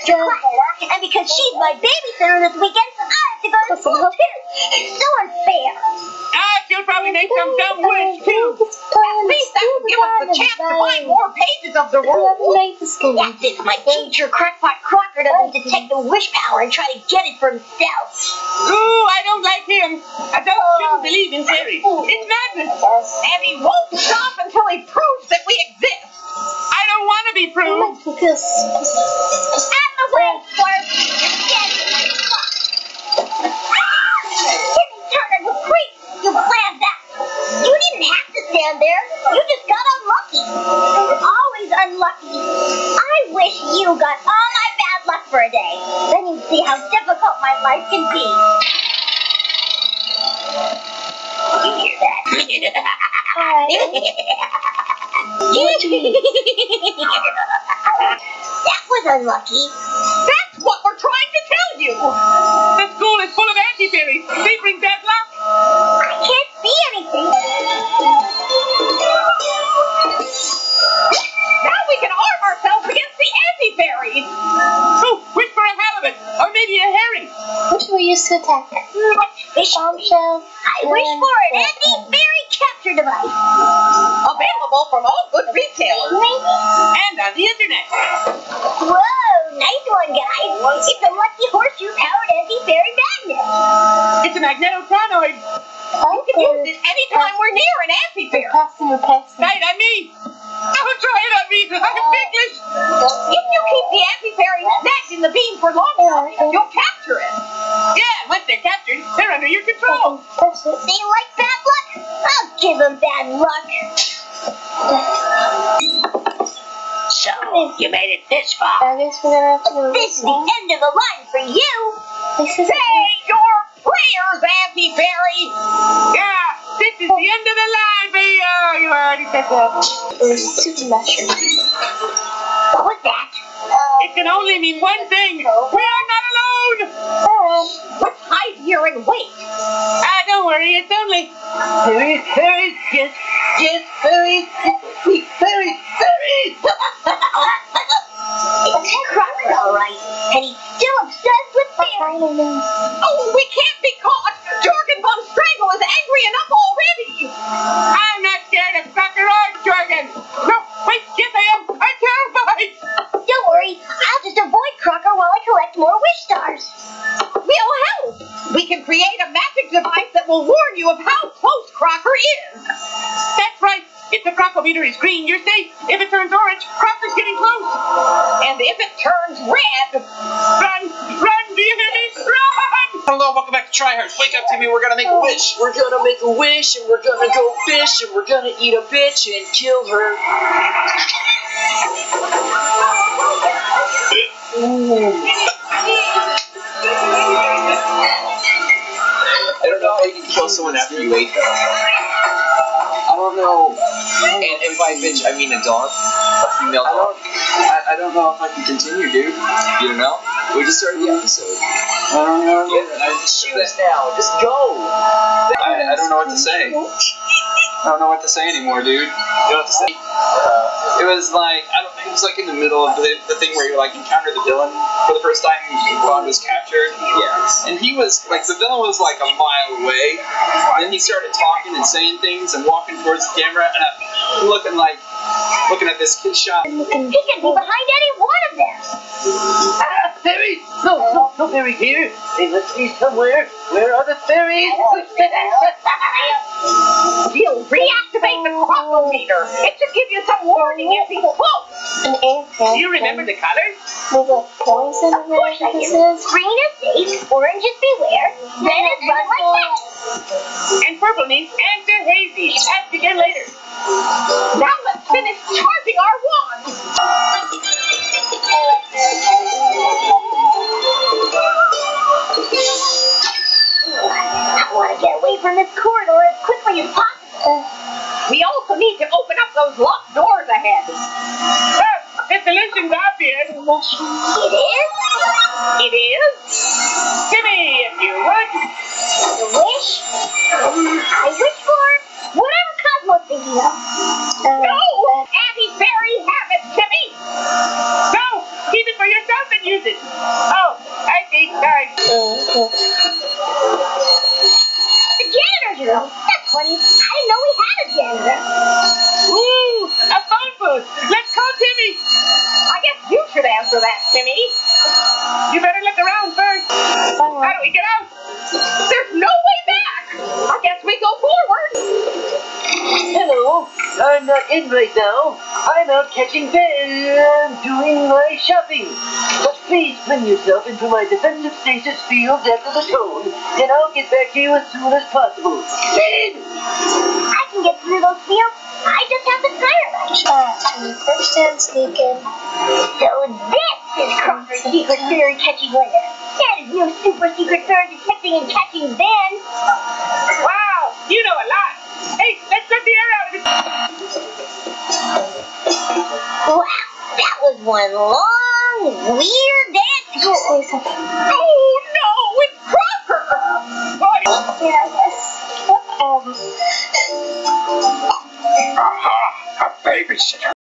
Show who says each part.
Speaker 1: And because she's my babysitter this weekend, I have to go to school too. It's so unfair.
Speaker 2: She'll probably make some dumb wish too. At least that would give us the chance to find more pages of the rules.
Speaker 1: That's if my teacher, Crackpot Crocker, doesn't detect the wish power and try to get it for himself.
Speaker 2: Ooh, I don't like him. Adults shouldn't believe in fairies. It's madness. And he won't stop until he proves that we exist. I don't want to be proved.
Speaker 1: Out the way, Squirt. Timmy Turner, you creep. You planned that. You didn't have to stand there. You just got unlucky. You're always unlucky. I wish you got all my bad luck for a day. Then you'd see how difficult my life can be. You hear that? That was unlucky.
Speaker 2: That's what we're trying to tell you. The school is full of anti-fairies. They bring bad luck.
Speaker 1: I can't see anything.
Speaker 2: Now we can arm ourselves against the anti-fairies. Oh, wish for a halibut or maybe a herring.
Speaker 3: Which we used to attack? Bombshell.
Speaker 1: I wish for an anti-fairy capture device.
Speaker 2: Available from all good retailers. And on the internet.
Speaker 1: Whoa, nice one, guys. It's a Lucky Horseshoe-powered anti-fairy magnet.
Speaker 2: It's a magnetotonoid. You can use it anytime we're near an anti-fairy. Right on me. Don't try it on me. I'm English. If you keep the anti-fairy net in the beam for long enough, you'll capture it. Yeah, once they're captured, they're under your control.
Speaker 1: They like bad luck? I'll give them bad luck.
Speaker 2: So, you made it this far.
Speaker 1: This is the end of the line for you.
Speaker 2: Say your prayers, anti-fairy. Yeah, this is the end of the line for you. You already said that.
Speaker 3: Super mushroom.
Speaker 1: What was that?
Speaker 2: It can only mean one thing. We are not alone. Let's hide here and wait. Don't worry. It's only fairies, fairies, yes, fairies, sweet fairies, fairies.
Speaker 1: It's Crocker, all right, and he's still obsessed with fairies.
Speaker 2: Oh, we can't be caught. Jorgen von Strangle is angry enough already. I'm not scared of Crocker or Jorgen. No, wait, yes I am. I'm terrified.
Speaker 1: Don't worry, I'll just avoid Crocker while I collect more wish stars.
Speaker 2: We'll help. We can create a magic device that will warn you of how close Crocker is. That's right. If the Crockometer is green, you're safe. If it turns orange, Crocker's getting close. And if it turns red, run, do you hear me? Run!
Speaker 4: Hello, welcome back to Tryhards. Wake up, Timmy, we're gonna make a wish. We're gonna make a wish, and we're gonna go fish, and we're gonna eat a bitch and kill her. I don't know how you can kill someone after you ate them. I don't know. And by bitch, I mean a dog. A female dog. I don't know if I can continue, dude. You don't know? We just started the episode. I don't know. Choose now. Just go. I don't know what to say. I don't know what to say anymore, dude. You know what to say? It was like, it was like in the middle of the thing where you like encounter the villain for the first time Bond was captured. Yes. And he was, like, the villain was like a mile away. Then he started talking and saying things and walking towards the camera, and I'm looking at this kid shot.
Speaker 1: He can be behind any one of them.
Speaker 2: Fairies! No fairy here. They must be somewhere. Where are the fairies? He'll reactivate the Crockometer. It should give you some warning if he's close. Do you remember the colors?
Speaker 3: There's a poison in there.
Speaker 1: Green is safe, orange is beware, red is run like that.
Speaker 2: And purple means answer hazy. Ask again later. Now let's finish charging our wands.
Speaker 1: I want to get away from this corridor as quickly as possible.
Speaker 2: We also need to open up those locked doors ahead. The solution's obvious.
Speaker 1: It is?
Speaker 2: It is? Timmy, if you would.
Speaker 1: A wish? I wish for whatever Cosmo's thinking of.
Speaker 2: No! Anti-fairy habit, Timmy! No! Keep it for yourself and use it.
Speaker 1: The janitor's room? That's funny. I didn't know we had a janitor.
Speaker 2: Ooh, a phone booth. Let's call Timmy. I guess you should answer that, Timmy. You better look around first. How do we get out? There's no way back. I guess we go forward.
Speaker 5: Hello, I'm not in right now. I'm out catching Ben, doing my shopping. But please bring yourself into my defensive stasis field after the tone, and I'll get back to you as soon as possible. Ben!
Speaker 1: I can get through those fields. I just have the tire wrench.
Speaker 3: First and sneaking.
Speaker 1: So this is Crawford's secret bird catching lair. That is new super secret bird detecting and catching Ben.
Speaker 2: Wow, you know a lot. Hey, let's let the air out of it.
Speaker 1: Wow, that was one long, weird dance.
Speaker 3: Say something.
Speaker 2: Oh no, it's Crawford. Boy.
Speaker 3: Yes.
Speaker 6: Aha! A babysitter.